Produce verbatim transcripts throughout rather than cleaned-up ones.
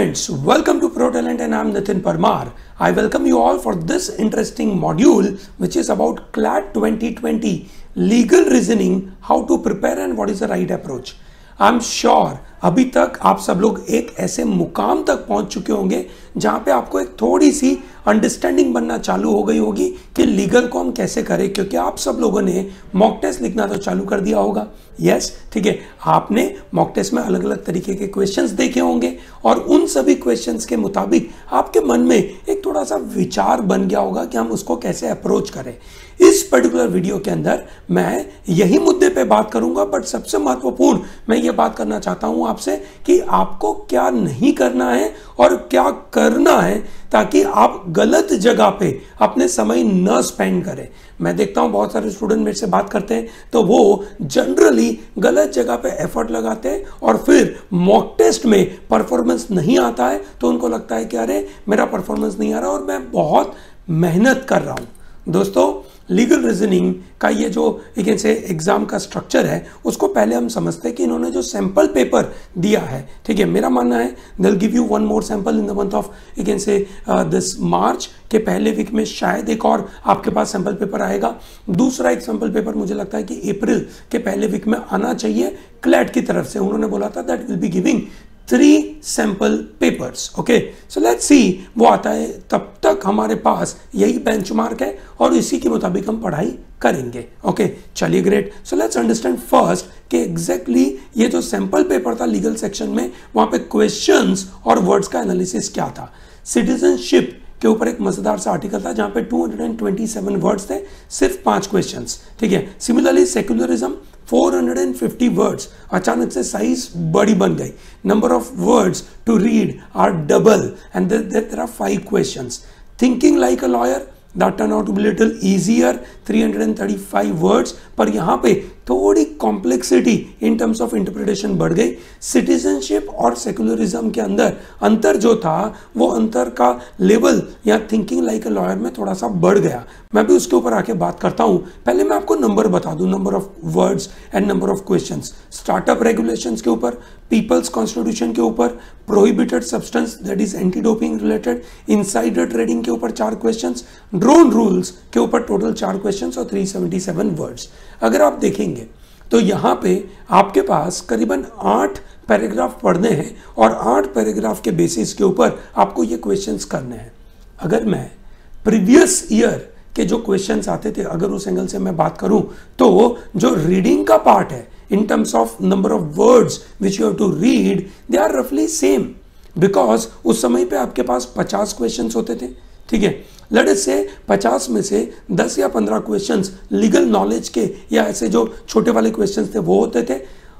students, welcome to ProTalent and I am Nitin Parmar. I welcome you all for this interesting module which is about CLAT twenty twenty Legal Reasoning, how to prepare and what is the right approach. I am sure अभी तक आप सब लोग एक ऐसे मुकाम तक पहुंच चुके होंगे जहां पे आपको एक थोड़ी सी अंडरस्टैंडिंग बनना चालू हो गई होगी कि लीगल को हम कैसे करें, क्योंकि आप सब लोगों ने मॉक टेस्ट लिखना तो चालू कर दिया होगा. यस, ठीक है. आपने मॉक टेस्ट में अलग अलग तरीके के क्वेश्चंस देखे होंगे और उन सभी क्वेश्चंस के मुताबिक आपके मन में एक थोड़ा सा विचार बन गया होगा कि हम उसको कैसे अप्रोच करें. इस पर्टिकुलर वीडियो के अंदर मैं यही मुद्दे पे बात करूंगा, बट सबसे महत्वपूर्ण मैं ये बात करना चाहता हूं आपसे कि आपको क्या नहीं करना है और क्या करना है ताकि आप गलत जगह पे अपने समय न स्पेंड करें. मैं देखता हूं बहुत सारे स्टूडेंट मेरे से बात करते हैं तो वो जनरली गलत जगह पे एफर्ट लगाते हैं और फिर मॉक टेस्ट में परफॉर्मेंस नहीं आता है तो उनको लगता है कि अरे मेरा परफॉर्मेंस नहीं आ रहा और मैं बहुत मेहनत कर रहा हूं. दोस्तों, लीगल रीजनिंग का ये जो एक से एग्जाम का स्ट्रक्चर है उसको पहले हम समझते हैं कि इन्होंने जो सैंपल पेपर दिया है, ठीक है, मेरा मानना है they will give you one more sample in the month of you can say this March के पहले वीक में शायद एक और आपके पास सैंपल पेपर आएगा. दूसरा एक सैंपल पेपर मुझे लगता है कि अप्रैल के पहले वीक में आना चाहिए क्लैट की तरफ से. उन्होंने बोला था that will be giving three sample papers. Okay, so let's see वो आता है. तब तक हमारे पास यही बेंचमार्क है और इसी के मुताबिक हम पढ़ाई करेंगे. ओके, चलिए, great. So let's understand first कि एग्जैक्टली ये जो सैंपल पेपर था लीगल सेक्शन में, वहां पे क्वेश्चंस और वर्ड्स का एनालिसिस क्या था. सिटीजनशिप के ऊपर एक मजेदार सा आर्टिकल था जहां पे दो सौ सत्ताईस वर्ड्स थे, सिर्फ पांच क्वेश्चंस, ठीक है. सिमिलरली सेक्युलरिज्म चार सौ पचास वर्ड्स, अचानक से साइज बड़ी बन गई. Number of words to read are double and there are five questions. Thinking like a lawyer that turned out to be little easier, three hundred thirty-five words, पर यहाँ पे थोड़ी complexity in terms of interpretation बढ़ गई. Citizenship और secularism के अंदर अंतर जो था वो अंतर का लेवल या थिंकिंग लाइक अ लॉयर में थोड़ा सा बढ़ गया. मैं भी उसके ऊपर आके बात करता हूँ. पहले मैं आपको नंबर बता दूं, number of words and number of questions. Startup regulations के ऊपर, पीपल्स कॉन्स्टिट्यूशन के ऊपर, prohibited substance that is anti doping related, insider trading के ऊपर चार क्वेश्चंस, ड्रोन रूल्स के ऊपर टोटल चार क्वेश्चंस और तीन सौ सतहत्तर वर्ड्स. अगर आप देखेंगे तो यहां पे आपके पास करीबन आठ पैराग्राफ पढ़ने हैं और आठ पैराग्राफ के बेसिस के ऊपर आपको ये क्वेश्चंस करने हैं. अगर मैं प्रीवियस ईयर के जो क्वेश्चंस आते थे अगर उस एंगल से मैं बात करूं तो जो रीडिंग का पार्ट है in terms of number of words which you have to read, they are roughly same because उस समय पे आपके पास पचास क्वेश्चंस होते थे, ठीक है. लेट अस से पचास में से दस या पंद्रह क्वेश्चंस लीगल नॉलेज के या ऐसे जो छोटे वाले क्वेश्चंस थे वो होते थे.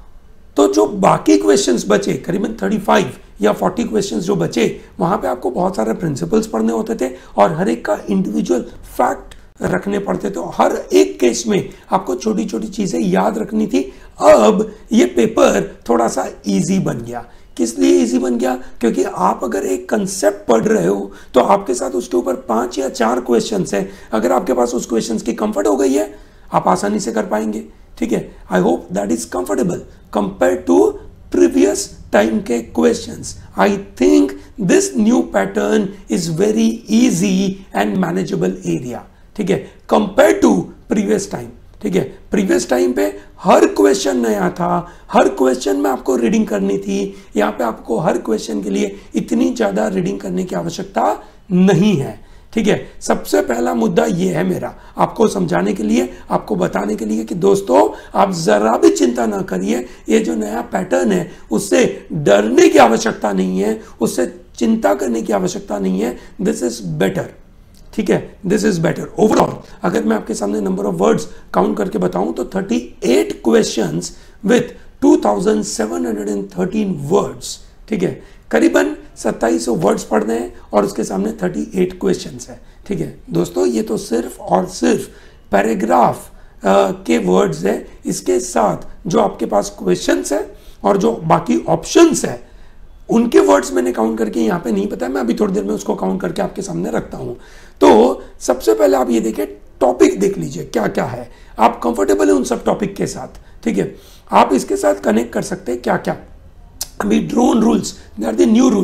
तो जो बाकी क्वेश्चंस बचे करीबन पैंतीस या चालीस क्वेश्चंस जो बचे वहां पे आपको बहुत सारे प्रिंसिपल्स पढ़ने होते थे और हर एक का इंडिविजुअल फैक्ट रखने पड़ते थे. हर एक केस में आपको छोटी छोटी चीजें याद रखनी थी. अब ये पेपर थोड़ा सा इजी बन गया. किस लिए इजी बन गया? क्योंकि आप अगर एक कंसेप्ट पढ़ रहे हो तो आपके साथ उसके ऊपर पांच या चार क्वेश्चंस हैं. अगर आपके पास उस क्वेश्चंस की कंफर्ट हो गई है आप आसानी से कर पाएंगे, ठीक है. I hope that is comfortable compare to previous time के questions. I think this new pattern is very easy and manageable area, ठीक है, कंपेयर टू प्रीवियस टाइम, ठीक है. प्रीवियस टाइम पे हर क्वेश्चन नया था, हर क्वेश्चन में आपको रीडिंग करनी थी. यहाँ पे आपको हर क्वेश्चन के लिए इतनी ज्यादा रीडिंग करने की आवश्यकता नहीं है, ठीक है. सबसे पहला मुद्दा ये है मेरा आपको समझाने के लिए, आपको बताने के लिए कि दोस्तों आप जरा भी चिंता ना करिए. ये जो नया पैटर्न है उससे डरने की आवश्यकता नहीं है, उससे चिंता करने की आवश्यकता नहीं है. दिस इज बेटर, ठीक है, दिस इज बेटर ओवरऑल. अगर मैं आपके सामने नंबर ऑफ वर्ड्स काउंट करके बताऊं तो अड़तीस questions with two thousand seven hundred thirteen words, ठीक है. करीबन सत्ताईस सौ वर्ड्स पढ़ने हैं और उसके सामने अड़तीस क्वेश्चंस है, ठीक है. दोस्तों, ये तो सिर्फ और सिर्फ पैराग्राफ के वर्ड्स है. इसके साथ जो आपके पास क्वेश्चंस है और जो बाकी ऑप्शंस है उनके वर्ड्स मैंने काउंट करके यहाँ पे नहीं पता है. मैं अभी थोड़ी देर में उसको काउंट करके आपके सामने रखता हूँ. तो सबसे पहले आप ये देखिए, टॉपिक देख लीजिए क्या क्या है. आप कंफर्टेबल है उन सब टॉपिक के साथ, ठीक है. आप इसके साथ कनेक्ट कर सकते हैं क्या क्या. अभी drone rules, they are the new rules.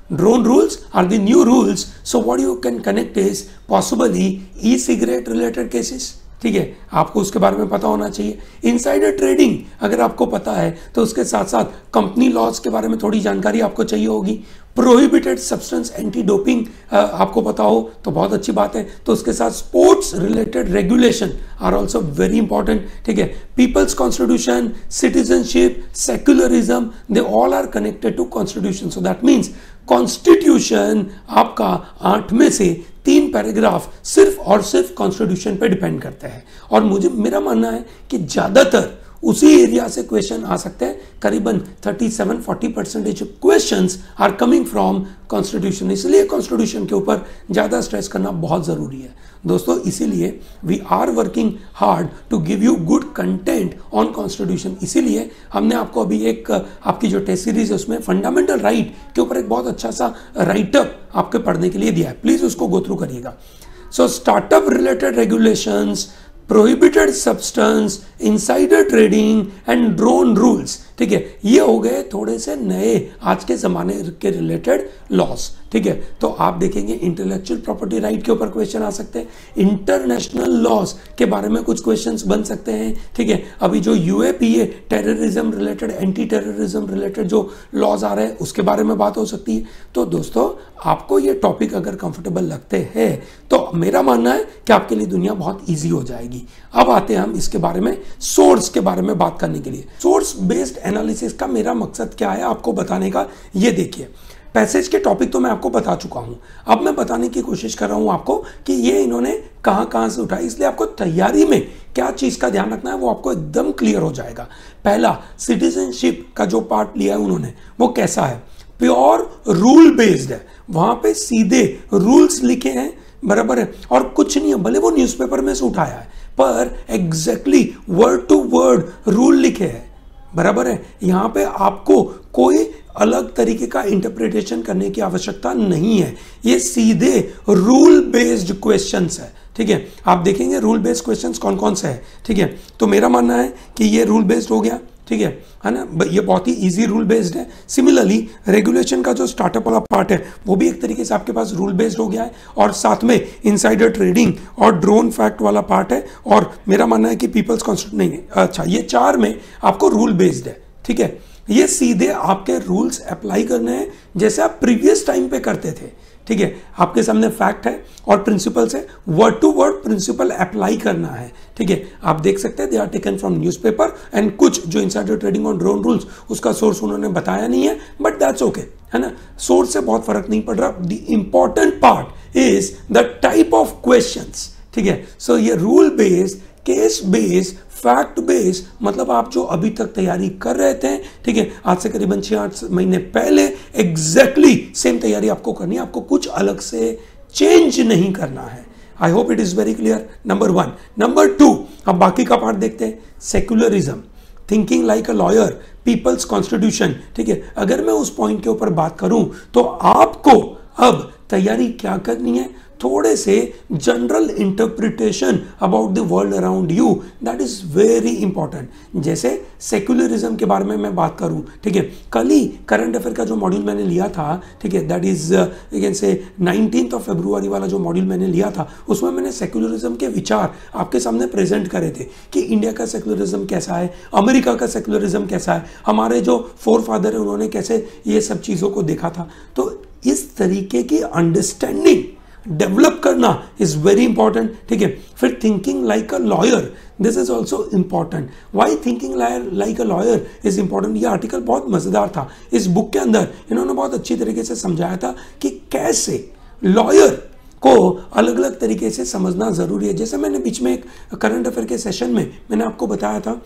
drone rules are the new rules, so what you can connect is possibly e-cigarette related cases. ठीक है, आपको उसके बारे में पता होना चाहिए. इनसाइडर ट्रेडिंग अगर आपको पता है तो उसके साथ साथ कंपनी लॉज के बारे में थोड़ी जानकारी आपको चाहिए होगी. प्रोहिबिटेड सब्सटेंस एंटी डोपिंग आपको पता हो तो बहुत अच्छी बात है. तो उसके साथ sports related regulation are also very important. ठीक है, people's constitution, citizenship, secularism, they all are connected to constitution. So that means constitution आपका आठ में से तीन पैराग्राफ सिर्फ और सिर्फ कॉन्स्टिट्यूशन पे डिपेंड करते हैं. और मुझे मेरा मानना है कि ज्यादातर उसी एरिया से क्वेश्चन आ सकते हैं. करीबन सैंतीस चालीस percentage questions are coming from constitution. इसलिए कॉन्स्टिट्यूशन के ऊपर ज्यादा स्ट्रेस करना बहुत जरूरी है दोस्तों. इसीलिए we are working hard to give you good content on constitution. इसीलिए हमने आपको अभी एक आपकी जो टेस्ट सीरीज है उसमें फंडामेंटल राइट के ऊपर एक बहुत अच्छा सा राइटअप आपके पढ़ने के लिए दिया है. प्लीज उसको गो थ्रू करिएगा. So startup related regulations, prohibited substance, insider trading and drone rules. ठीक है, ये हो गए थोड़े से नए आज के जमाने के रिलेटेड लॉस. ठीक है, तो आप देखेंगे इंटेलेक्चुअल प्रॉपर्टी राइट के ऊपर क्वेश्चन आ सकते हैं. इंटरनेशनल लॉस के बारे में कुछ क्वेश्चंस बन सकते हैं. ठीक है, अभी जो UAPA terrorism related, anti terrorism related जो लॉज आ रहे हैं उसके बारे में बात हो सकती है. तो दोस्तों आपको ये टॉपिक अगर कंफर्टेबल लगते हैं तो मेरा मानना है कि आपके लिए दुनिया बहुत ईजी हो जाएगी. अब आते हैं हम इसके बारे में, सोर्स के बारे में बात करने के लिए. सोर्स बेस्ड एनालिसिस का मेरा मकसद क्या है आपको बताने का, ये देखिए. पैसेज के टॉपिक तो मैं आपको बता चुका हूं. अब मैं बताने की कोशिश कर रहा हूं आपको कि ये इन्होंने कहां कहां से उठाई. इसलिए आपको तैयारी में क्या चीज का ध्यान रखना है वो आपको एकदम क्लियर हो जाएगा. पहला, सिटीजनशिप का जो पार्ट लिया है उन्होंने वो कैसा है, प्योर रूल बेस्ड है. वहां पे सीधे रूल्स लिखे हैं, बराबर है, और कुछ नहीं है. भले वो न्यूज़पेपर में से उठाया है पर exactly word to word rule लिखे हैं, बराबर है. यहां पे आपको कोई अलग तरीके का इंटरप्रिटेशन करने की आवश्यकता नहीं है. ये सीधे रूल बेस्ड क्वेश्चंस है. ठीक है, आप देखेंगे रूल बेस्ड क्वेश्चंस कौन कौन से है. ठीक है, तो मेरा मानना है कि ये रूल बेस्ड हो गया. ठीक है है ना, ये बहुत ही इजी रूल बेस्ड है. सिमिलरली रेगुलेशन का जो स्टार्टअप वाला पार्ट है वो भी एक तरीके से आपके पास रूल बेस्ड हो गया है. और साथ में इनसाइडर ट्रेडिंग और ड्रोन फैक्ट वाला पार्ट है. और मेरा मानना है कि पीपल्स कॉन्स्टिट्यूशन नहीं, अच्छा ये चार में आपको रूल बेस्ड है. ठीक है, ये सीधे आपके रूल्स अप्लाई करने हैं जैसे आप प्रीवियस टाइम पे करते थे. ठीक है, आपके सामने फैक्ट है और प्रिंसिपल्स है, word to word principle apply करना है. ठीक है, आप देख सकते हैं they are taken from newspaper. And कुछ जो इनसाइडर ट्रेडिंग और ड्रोन रूल्स उसका सोर्स उन्होंने बताया नहीं है, बट दैट्स ओके, है ना. सोर्स से बहुत फर्क नहीं पड़ रहा. The important part is the type of questions. ठीक है, सो ये rule based, case based, fact based, मतलब आप जो अभी तक तैयारी कर रहे थे, ठीक है, आज से करीबन छह आठ महीने पहले एग्जैक्टली सेम तैयारी आपको करनी है. आपको कुछ अलग से चेंज नहीं करना है. I hope it is very clear. Number one. Number two, अब बाकी का पार्ट देखते हैं. Secularism, thinking like a lawyer, people's constitution. ठीक है, अगर मैं उस पॉइंट के ऊपर बात करूं तो आपको अब तैयारी क्या करनी है, थोड़े से general interpretation about the world around you, that is very important. जैसे सेक्युलरिज्म के बारे में मैं बात करूं, ठीक है, कल ही करंट अफेयर का जो मॉड्यूल मैंने लिया था, ठीक है, that is you can say nineteenth of February वाला जो मॉड्यूल मैंने लिया था, उसमें मैंने सेक्युलरिज्म के विचार आपके सामने प्रेजेंट करे थे कि इंडिया का सेक्युलरिज्म कैसा है, अमेरिका का सेक्युलरिज्म कैसा है, हमारे जो फोर फादर है उन्होंने कैसे ये सब चीज़ों को देखा था. तो इस तरीके की अंडरस्टैंडिंग डेवलप करना इज वेरी इंपॉर्टेंट. ठीक है, फिर thinking like a lawyer, this is also important. Why thinking like a lawyer is important, ये आर्टिकल बहुत मजेदार था. इस बुक के अंदर इन्होंने बहुत अच्छी तरीके से समझाया था कि कैसे लॉयर को अलग अलग तरीके से समझना जरूरी है. जैसे मैंने बीच में एक करंट अफेयर के सेशन में मैंने आपको बताया था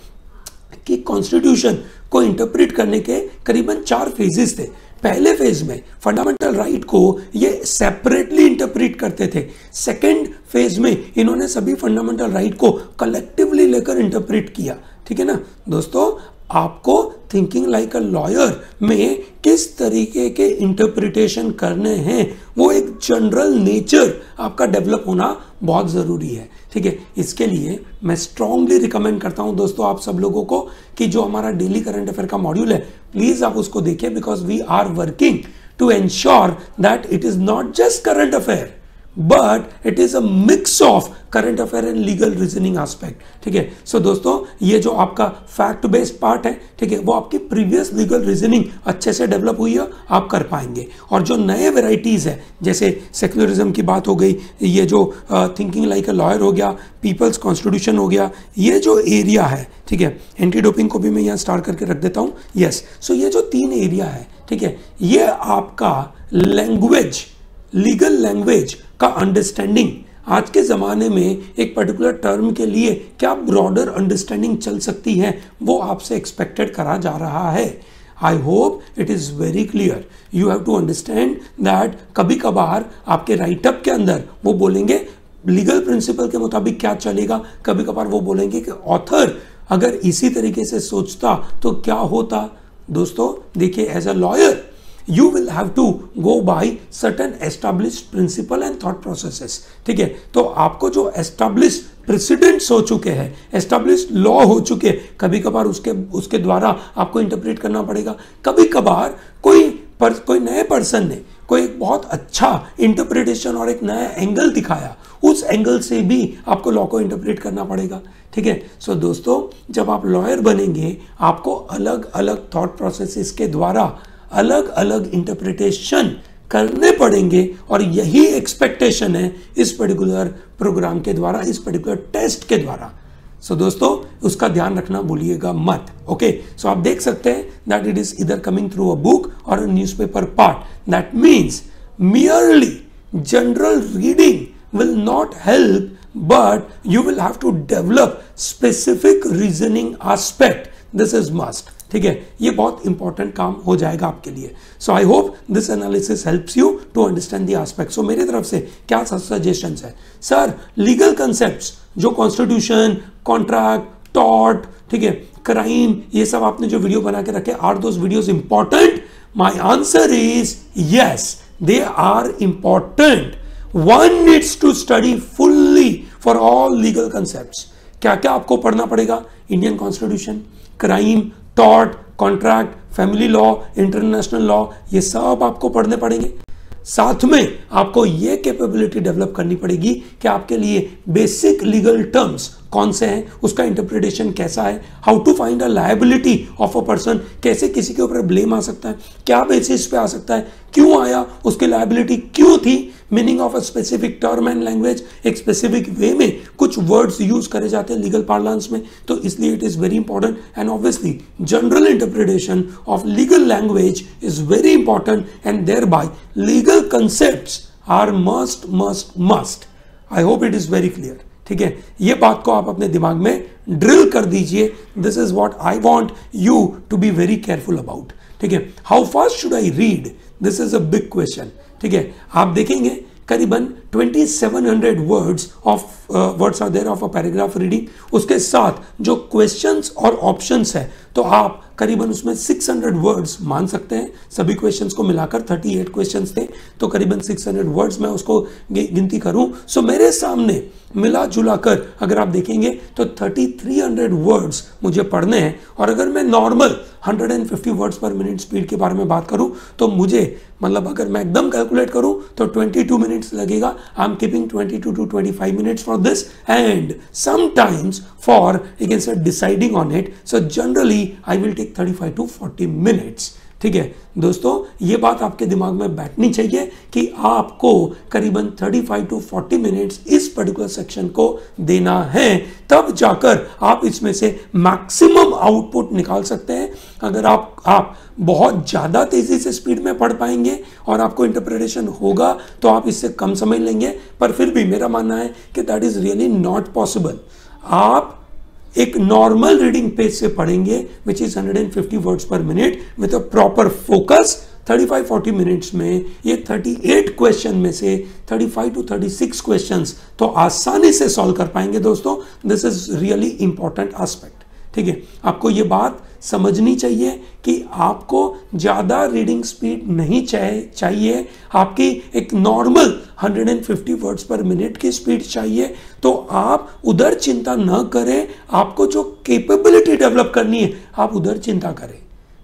कि कॉन्स्टिट्यूशन को इंटरप्रेट करने के करीबन चार फेजेस थे. पहले फेज में फंडामेंटल राइट को ये सेपरेटली इंटरप्रेट करते थे. सेकंड फेज में इन्होंने सभी फंडामेंटल राइट को कलेक्टिवली लेकर इंटरप्रेट किया. ठीक है ना दोस्तों, आपको थिंकिंग लाइक अ लॉयर में किस तरीके के इंटरप्रिटेशन करने हैं वो एक जनरल नेचर आपका डेवलप होना बहुत ज़रूरी है. ठीक है, इसके लिए मैं स्ट्रांगली रिकमेंड करता हूं दोस्तों आप सब लोगों को कि जो हमारा डेली करंट अफेयर का मॉड्यूल है प्लीज़ आप उसको देखिए, because we are working to ensure that it is not just current affair but it is a mix of current affair and legal reasoning aspect. ठीक है, सो दोस्तों ये जो आपका फैक्ट बेस्ड पार्ट है, ठीक है, वो आपकी प्रीवियस लीगल रीजनिंग अच्छे से डेवलप हुई है, आप कर पाएंगे. और जो नए वेराइटीज है, जैसे सेक्युलरिज्म की बात हो गई, ये जो थिंकिंग लाइक अ लॉयर हो गया, पीपल्स कॉन्स्टिट्यूशन हो गया, ये जो एरिया है, ठीक है, एंटी डोपिंग को भी मैं यहाँ स्टार्ट करके रख देता हूँ. यस, सो ये जो तीन एरिया है, ठीक है, ये आपका लैंग्वेज, लीगल लैंग्वेज का अंडरस्टैंडिंग, आज के ज़माने में एक पर्टिकुलर टर्म के लिए क्या ब्रॉडर अंडरस्टैंडिंग चल सकती है, वो आपसे एक्सपेक्टेड करा जा रहा है. I hope it is very clear. You have to understand that कभी कभार आपके राइटअप के अंदर वो बोलेंगे लीगल प्रिंसिपल के मुताबिक क्या चलेगा, कभी कभार वो बोलेंगे कि ऑथर अगर इसी तरीके से सोचता तो क्या होता. दोस्तों देखिए, as a lawyer you will have to go by certain established principle and thought processes. ठीक है, तो आपको जो established precedents हो चुके हैं, established law हो चुके, कभी कभार उसके उसके द्वारा आपको इंटरप्रेट करना पड़ेगा. कभी कभार कोई पर, कोई नए पर्सन ने कोई एक बहुत अच्छा इंटरप्रिटेशन और एक नया एंगल दिखाया, उस एंगल से भी आपको लॉ को इंटरप्रेट करना पड़ेगा. ठीक है, सो so, दोस्तों जब आप लॉयर बनेंगे, आपको अलग अलग थॉट प्रोसेसेस के द्वारा अलग अलग इंटरप्रिटेशन करने पड़ेंगे, और यही एक्सपेक्टेशन है इस पर्टिकुलर प्रोग्राम के द्वारा, इस पर्टिकुलर टेस्ट के द्वारा. सो so, दोस्तों उसका ध्यान रखना भूलिएगा मत. ओके, सो आप देख सकते हैं दैट इट इज इधर कमिंग थ्रू अ बुक और a newspaper part. That means merely general reading will not help, but you will have to develop specific reasoning aspect. This is must. ठीक है, ये बहुत इंपॉर्टेंट काम हो जाएगा आपके लिए. So I hope this analysis helps you to understand the aspect. So मेरी तरफ से क्या सजेशंस है सर? लीगल कंसेप्ट्स जो कॉन्स्टिट्यूशन, कॉन्ट्रैक्ट, टॉर्ट, ठीक है, क्राइम, ये सब आपने जो वीडियो बना के रखे, are those videos important? My answer is yes, they are important. One needs to study fully for all legal concepts. क्या क्या आपको पढ़ना पड़ेगा? Indian constitution, crime, tort, contract, family law, international law, ये सब आपको पढ़ने पड़ेंगे. साथ में आपको ये कैपेबिलिटी डेवलप करनी पड़ेगी कि आपके लिए बेसिक लीगल टर्म्स कौन से हैं, उसका इंटरप्रिटेशन कैसा है, how to find a liability of a person, कैसे किसी के ऊपर ब्लेम आ सकता है, क्या बेसिस पे आ सकता है, क्यों आया, उसकी लायबिलिटी क्यों थी, meaning of a specific term and language, एक स्पेसिफिक वे में कुछ वर्ड्स यूज करे जाते हैं लीगल पार्लांस में, तो इसलिए it is very important. And obviously general interpretation of legal language is very important, and thereby legal concepts are must must must. I hope it is very clear. ठीक है, ये बात को आप अपने दिमाग में ड्रिल कर दीजिए. This is what I want you to be very careful about. ठीक है, how fast should I read, this is a big question. ठीक है, आप देखेंगे करीबन सत्ताईस सौ words of words are there of a paragraph reading. उसके साथ जो क्वेश्चंस और ऑप्शंस है, तो आप करीबन उसमें छह सौ वर्ड्स मान सकते हैं. सभी क्वेश्चंस को मिलाकर अड़तीस क्वेश्चंस थे, तो करीबन छह सौ वर्ड्स मैं उसको गिनती करूं, सो मेरे सामने मिला जुला कर अगर आप देखेंगे तो तैंतीस सौ वर्ड्स मुझे पढ़ने हैं. और अगर मैं नॉर्मल एक सौ पचास वर्ड्स पर मिनट स्पीड के बारे में बात करूं, तो मुझे मतलब अगर मैं एकदम कैलकुलेट करूं तो बाईस मिनट्स लगेगा. आई एम कीपिंग बाईस टू पच्चीस minutes for this, and sometimes for you can say deciding on it. So generally I will take पैंतीस टू चालीस मिनट्स. ठीक है दोस्तों, ये बात आपके दिमाग में बैठनी चाहिए कि आपको करीबन पैंतीस टू चालीस मिनट्स इस पर्टिकुलर सेक्शन को देना है, तब जाकर आप इसमें से मैक्सिमम आउटपुट निकाल सकते हैं. अगर आप आप बहुत ज़्यादा तेज़ी से स्पीड में पढ़ पाएंगे और आपको इंटरप्रिटेशन होगा तो आप इससे कम समझ लेंगे, पर फिर भी मेरा मानना है कि that is really not possible. आप एक नॉर्मल रीडिंग पेज से पढ़ेंगे विच इज एक सौ पचास वर्ड्स पर minute with a proper focus. पैंतीस चालीस मिनट्स में ये अड़तीस क्वेश्चन में से पैंतीस टू छत्तीस क्वेश्चंस तो आसानी से सॉल्व कर पाएंगे. दोस्तों this is really important aspect. ठीक है, आपको ये बात समझनी चाहिए कि आपको ज़्यादा रीडिंग स्पीड नहीं चाहिए, आपकी एक नॉर्मल एक सौ पचास वर्ड्स पर मिनट की स्पीड चाहिए. तो आप उधर चिंता न करें, आपको जो कैपेबिलिटी डेवलप करनी है आप उधर चिंता करें.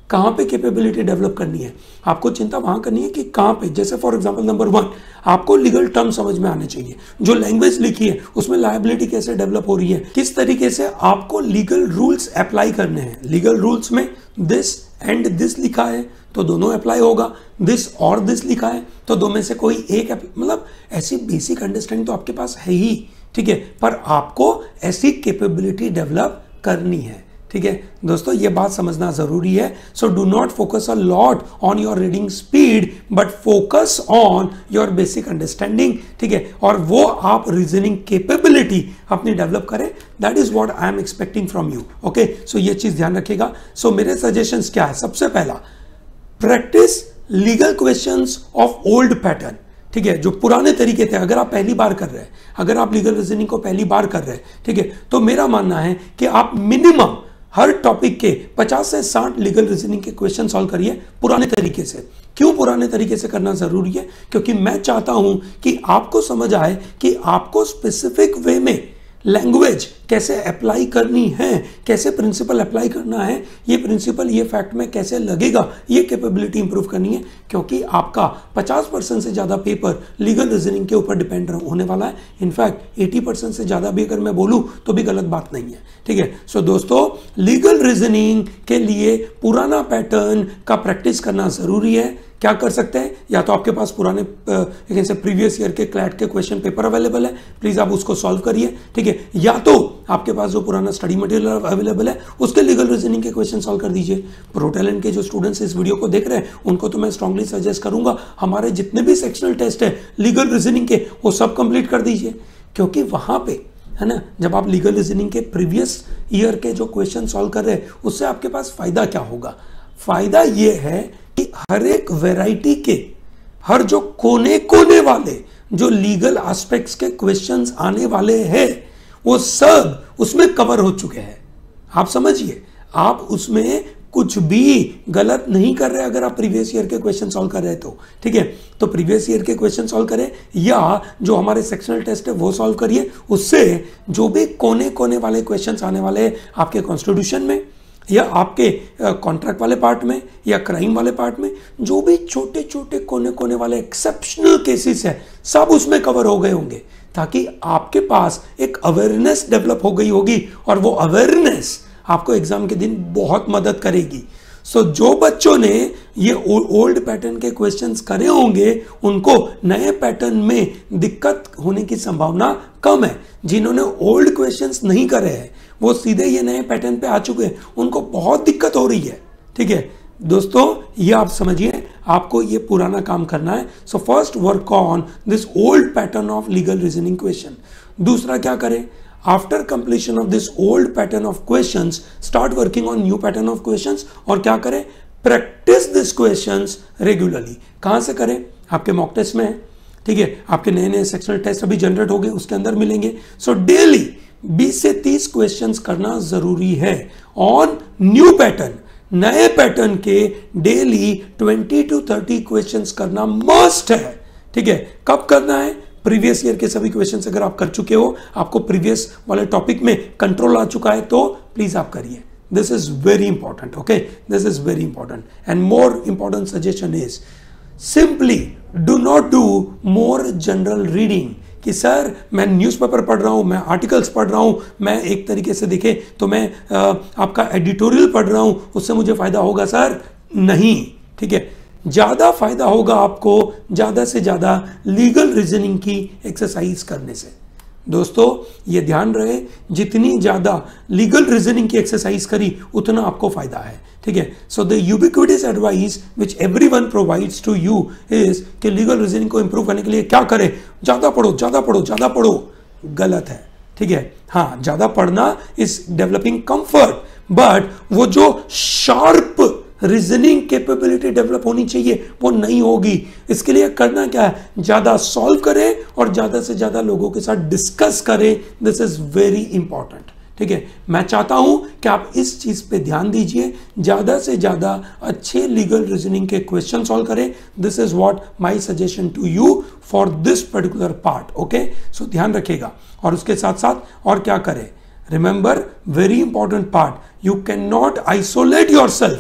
कहाँ पे कैपेबिलिटी डेवलप करनी है, आपको चिंता वहाँ करनी है कि कहाँ पे। जैसे फॉर एग्जांपल नंबर वन, आपको लीगल टर्म समझ में आने चाहिए, जो लैंग्वेज लिखी है उसमें लायबिलिटी कैसे डेवलप हो रही है, किस तरीके से आपको लीगल रूल्स अप्लाई करने हैं। लीगल रूल्स में दिस एंड दिस लिखा है तो दोनों अप्लाई होगा, दिस और दिस लिखा है तो दो में से कोई एक, मतलब ऐसी बेसिक अंडरस्टैंडिंग तो आपके पास है ही, ठीक है, पर आपको ऐसी कैपेबिलिटी डेवलप करनी है, ठीक है दोस्तों, ये बात समझना जरूरी है। So do not focus a lot on your reading speed but focus on your basic understanding, ठीक है, और वो आप रीजनिंग कैपेबिलिटी अपनी डेवलप करें। That is what I am expecting from you. Okay, so ये चीज ध्यान रखिएगा। सो so, मेरे सजेशंस क्या है, सबसे पहला practice legal questions of old pattern, ठीक है, जो पुराने तरीके थे। अगर आप पहली बार कर रहे हैं, अगर आप लीगल रीजनिंग को पहली बार कर रहे हैं, ठीक है, तो मेरा मानना है कि आप मिनिमम हर टॉपिक के पचास से साठ लीगल रीजनिंग के क्वेश्चन सॉल्व करिए पुराने तरीके से। क्यों पुराने तरीके से करना जरूरी है? क्योंकि मैं चाहता हूं कि आपको समझ आए कि आपको स्पेसिफिक वे में लैंग्वेज कैसे अप्लाई करनी है, कैसे प्रिंसिपल अप्लाई करना है, ये प्रिंसिपल ये फैक्ट में कैसे लगेगा, ये कैपेबिलिटी इंप्रूव करनी है। क्योंकि आपका पचास परसेंट से ज़्यादा पेपर लीगल रीजनिंग के ऊपर डिपेंड होने वाला है। इनफैक्ट अस्सी परसेंट से ज़्यादा भी अगर मैं बोलूँ तो भी गलत बात नहीं है, ठीक है। सो दोस्तों, लीगल रीजनिंग के लिए पुराना पैटर्न का प्रैक्टिस करना ज़रूरी है। क्या कर सकते हैं? या तो आपके पास पुराने जैसे प्रीवियस ईयर के क्लैट के क्वेश्चन पेपर अवेलेबल है, प्लीज आप उसको सॉल्व करिए, ठीक है, या तो आपके पास जो पुराना स्टडी मटेरियल अवेलेबल है उसके लीगल रीजनिंग के क्वेश्चन सॉल्व कर दीजिए। प्रो टैलेंट के जो स्टूडेंट्स इस वीडियो को देख रहे हैं उनको तो मैं स्ट्रांगली सजेस्ट करूंगा हमारे जितने भी सेक्शनल टेस्ट है लीगल रीजनिंग के वो सब कंप्लीट कर दीजिए। क्योंकि वहां पे है ना, जब आप लीगल रीजनिंग के प्रीवियस ईयर के जो क्वेश्चन सॉल्व कर रहे हैं उससे आपके पास फायदा क्या होगा? फायदा ये है कि हर एक वैरायटी के हर जो कोने कोने वाले जो लीगल एस्पेक्ट्स के क्वेश्चंस आने वाले हैं वो सब उसमें कवर हो चुके हैं। आप समझिए, आप उसमें कुछ भी गलत नहीं कर रहे अगर आप प्रीवियस ईयर के क्वेश्चन सॉल्व कर रहे हैं तो, ठीक है। तो प्रीवियस ईयर के क्वेश्चन सॉल्व करें या जो हमारे सेक्शनल टेस्ट है वो सॉल्व करिए। उससे जो भी कोने कोने वाले क्वेश्चंस आने वाले हैं आपके कॉन्स्टिट्यूशन में या आपके कॉन्ट्रैक्ट वाले पार्ट में या क्राइम वाले पार्ट में, जो भी छोटे छोटे कोने कोने वाले एक्सेप्शनल केसेस है सब उसमें कवर हो गए होंगे, ताकि आपके पास एक अवेयरनेस डेवलप हो गई होगी और वो अवेयरनेस आपको एग्जाम के दिन बहुत मदद करेगी। सो so, जो बच्चों ने ये ओल्ड पैटर्न के क्वेश्चंस करे होंगे उनको नए पैटर्न में दिक्कत होने की संभावना कम है। जिन्होंने ओल्ड क्वेश्चंस नहीं करे हैं वो सीधे ये नए पैटर्न पे आ चुके हैं, उनको बहुत दिक्कत हो रही है, ठीक है दोस्तों। ये आप समझिए, आपको ये पुराना काम करना है। So first work on this old pattern of legal reasoning question. दूसरा क्या करें? After completion of this old pattern of questions start working on new pattern of questions. और क्या करें? Practice this questions regularly. कहां से करें? आपके मॉक टेस्ट में है, ठीक है, आपके नए नए सेक्शनल टेस्ट अभी जनरेट हो गए उसके अंदर मिलेंगे। सो डेली बीस से तीस क्वेश्चंस करना जरूरी है ऑन न्यू पैटर्न। नए पैटर्न के डेली बीस टू तीस क्वेश्चंस करना मस्ट है, ठीक है। कब करना है? प्रीवियस ईयर के सभी क्वेश्चंस अगर आप कर चुके हो, आपको प्रीवियस वाले टॉपिक में कंट्रोल आ चुका है तो प्लीज आप करिए। This is very important, okay, this is very important. And more important suggestion is simply do not do more general reading कि सर मैं न्यूज़पेपर पढ़ रहा हूँ, मैं आर्टिकल्स पढ़ रहा हूँ, मैं एक तरीके से देखें तो मैं आ, आपका एडिटोरियल पढ़ रहा हूँ, उससे मुझे फायदा होगा सर? नहीं, ठीक है। ज़्यादा फायदा होगा आपको ज़्यादा से ज़्यादा लीगल रीजनिंग की एक्सरसाइज करने से। दोस्तों ये ध्यान रहे, जितनी ज़्यादा लीगल रीजनिंग की एक्सरसाइज करी उतना आपको फायदा है, ठीक है। So the ubiquitous advice which everyone provides to you is कि लीगल रीजनिंग को इंप्रूव करने के लिए क्या करें? ज़्यादा पढ़ो, ज़्यादा पढ़ो, ज़्यादा पढ़ो। गलत है, ठीक है। हाँ, ज़्यादा पढ़ना इज डेवलपिंग कंफर्ट, बट वो जो शार्प रीजनिंग कैपेबिलिटी डेवलप होनी चाहिए वो नहीं होगी। इसके लिए करना क्या है? ज्यादा सॉल्व करें और ज्यादा से ज्यादा लोगों के साथ डिस्कस करें। दिस इज वेरी इंपॉर्टेंट, ठीक है। मैं चाहता हूं कि आप इस चीज पे ध्यान दीजिए, ज्यादा से ज्यादा अच्छे लीगल रीजनिंग के क्वेश्चन सॉल्व करें। This is what my suggestion to you for this particular part, okay. So ध्यान रखिएगा। और उसके साथ साथ और क्या करें? Remember, very important part, you can not isolate your self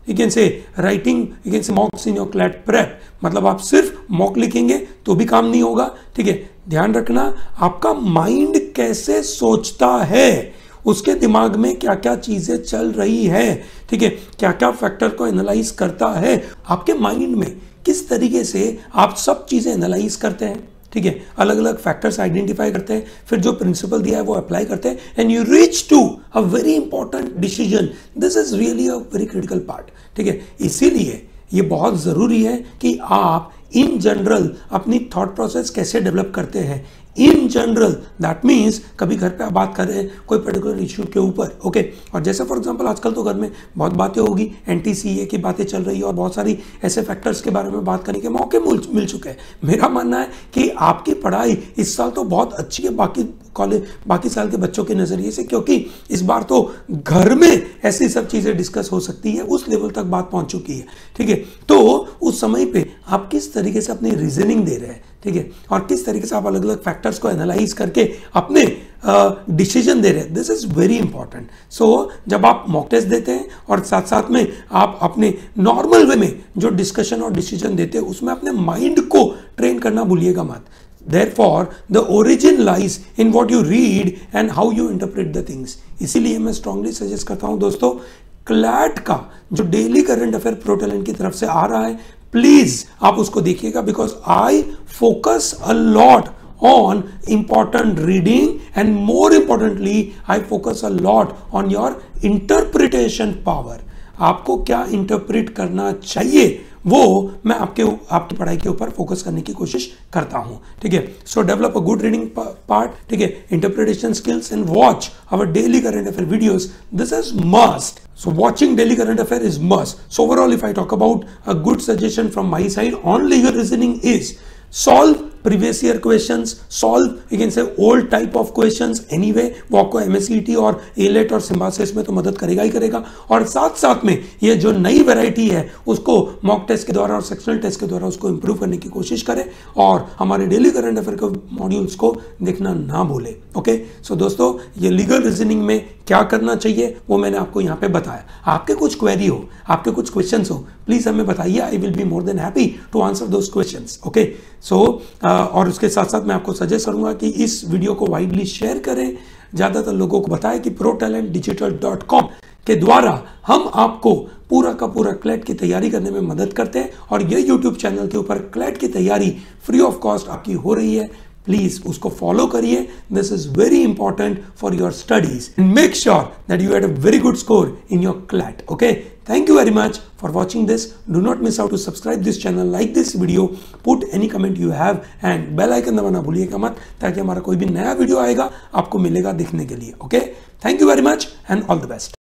you can say writing, you can say mocks in your CLAT prep, मतलब आप सिर्फ मॉक लिखेंगे तो भी काम नहीं होगा, ठीक है। ध्यान रखना आपका माइंड कैसे सोचता है, उसके दिमाग में क्या क्या चीजें चल रही है, ठीक है, क्या क्या फैक्टर को एनालाइज करता है, आपके माइंड में किस तरीके से आप सब चीजें एनालाइज करते हैं, ठीक है, अलग अलग फैक्टर्स आइडेंटिफाई करते हैं, फिर जो प्रिंसिपल दिया है वो अप्लाई करते हैं, and you reach to a very important decision. This is really a very critical part, ठीक है। इसीलिए ये बहुत जरूरी है कि आप इन जनरल अपनी थॉट प्रोसेस कैसे डेवलप करते हैं। इन जनरल दैट मीन्स कभी घर पे आप बात कर रहे हैं कोई पर्टिकुलर इशू के ऊपर, ओके, और जैसे फॉर एग्जांपल आजकल तो घर में बहुत बातें होगी, एंटी सीए की बातें चल रही है और बहुत सारी ऐसे फैक्टर्स के बारे में बात करने के मौके मिल चुके हैं। मेरा मानना है कि आपकी पढ़ाई इस साल तो बहुत अच्छी है बाकी कॉलेज बाकी साल के बच्चों के नजरिए से, क्योंकि इस बार तो घर में ऐसी सब चीजें डिस्कस हो सकती है, उस लेवल तक बात पहुंच चुकी है, ठीक है। तो उस समय पे आप किस तरीके से अपनी रीजनिंग दे रहे हैं, ठीक है, और किस तरीके से आप अलग अलग फैक्टर्स को एनालाइज करके अपने डिसीजन uh, दे रहे हैं, this is very important. So जब आप मॉक टेस्ट देते हैं और साथ साथ में आप अपने नॉर्मल वे में जो डिस्कशन और डिसीजन देते हैं उसमें अपने माइंड को ट्रेन करना भूलिएगा मत। Therefore, the origin lies in what you read and how you interpret the things. इसीलिए मैं strongly suggest करता हूं दोस्तों, क्लैट का जो daily current affair pro talent की तरफ से आ रहा है, प्लीज आप उसको देखिएगा, because I focus a lot on important reading and more importantly I focus a lot on your interpretation power. आपको क्या इंटरप्रेट करना चाहिए वो मैं आपके आपकी पढ़ाई के ऊपर फोकस करने की कोशिश करता हूं, ठीक है। So develop a good reading part, ठीक है, interpretation skills and watch our daily current affair videos, this is must. So watching daily current affair is must. So overall if I talk about a good suggestion from my side on legal reasoning is solve previous year questions, solve you can say old type of questions anyway, वो आपको एमएससीईटी और AILET और Symbiosis में तो मदद करेगा ही करेगा, और साथ साथ में ये जो नई वैरायटी है उसको मॉक टेस्ट के द्वारा और सेक्शनल टेस्ट के द्वारा उसको इंप्रूव करने की कोशिश करें, और हमारे डेली करंट अफेयर के मॉड्यूल्स को देखना ना भूले, ओके। सो दोस्तों ये लीगल रीजनिंग में क्या करना चाहिए वो मैंने आपको यहाँ पे बताया। आपके कुछ क्वेरी हो, आपके कुछ क्वेश्चंस हो, प्लीज हमें बताइए, I will be more than happy to answer those questions, okay. So और उसके साथ साथ मैं आपको सजेस्ट करूंगा कि इस वीडियो को वाइडली शेयर करें, ज्यादातर लोगों को बताएं कि pro talent digital dot com के द्वारा हम आपको पूरा का पूरा क्लैट की तैयारी करने में मदद करते हैं, और ये यूट्यूब चैनल के ऊपर क्लैट की तैयारी फ्री ऑफ कॉस्ट आपकी हो रही है। प्लीज उसको फॉलो करिए, this is very important for your studies, and make sure that you had a very good score in your CLAT, okay. Thank you very much for watching this. Do not miss out to subscribe this channel, like this video, put any comment you have and bell icon दबाना भूलिएगा मत, ताकि हमारा कोई भी नया video आएगा आपको मिलेगा देखने के लिए, okay? Thank you very much and all the best.